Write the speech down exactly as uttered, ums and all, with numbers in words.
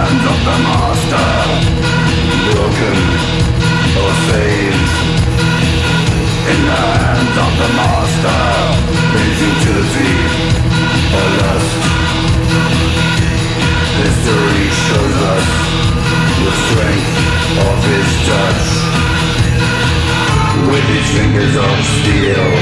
hands of the master, broken or saved. In the hands of the master, his utility or lust. History shows us the strength of his touch, with his fingers of steel.